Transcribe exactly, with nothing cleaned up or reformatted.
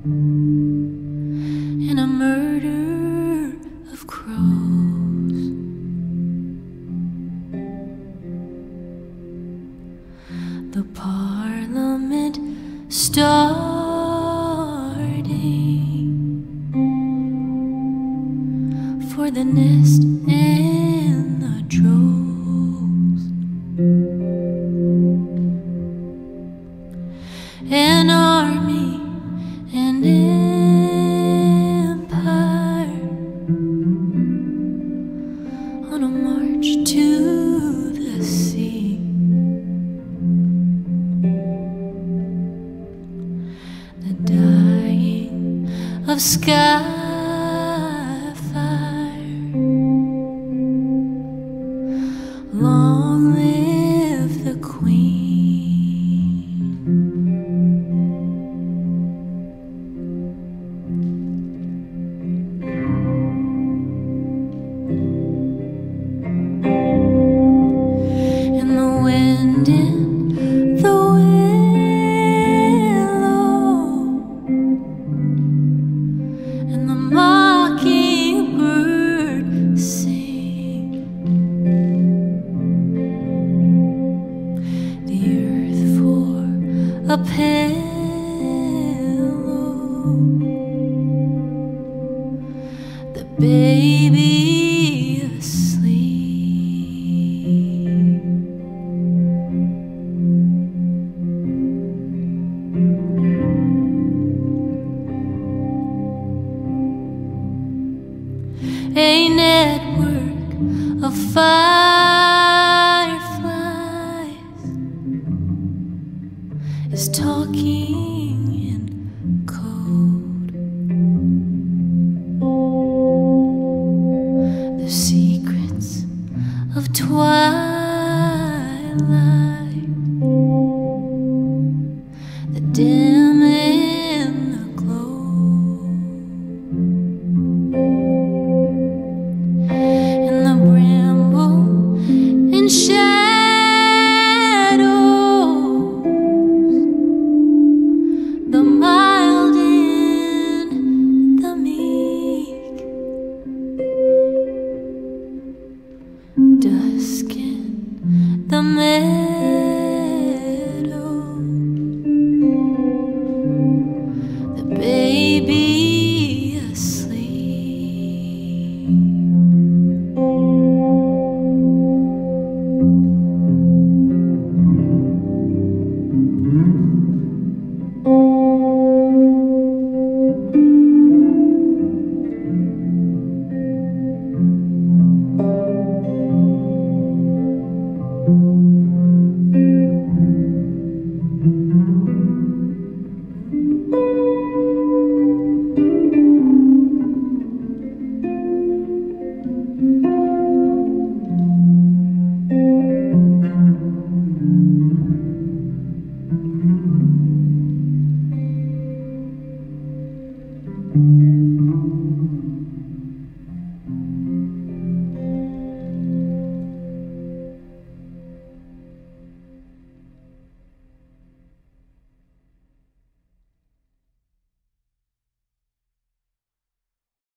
in a murder of crows. The Parliament starting for the nest and the droves. An army and empire on a march to the sea. The dying of skyfire. Long live the Queen. In the willow and the mockingbird sing, the earth for a pillow, the baby asleep. A network of fireflies is talking in code. The secrets of twilight, the dim and the glow. Shadows, the mild and the meek, dusk in the meadow, the baby asleep. Thank you.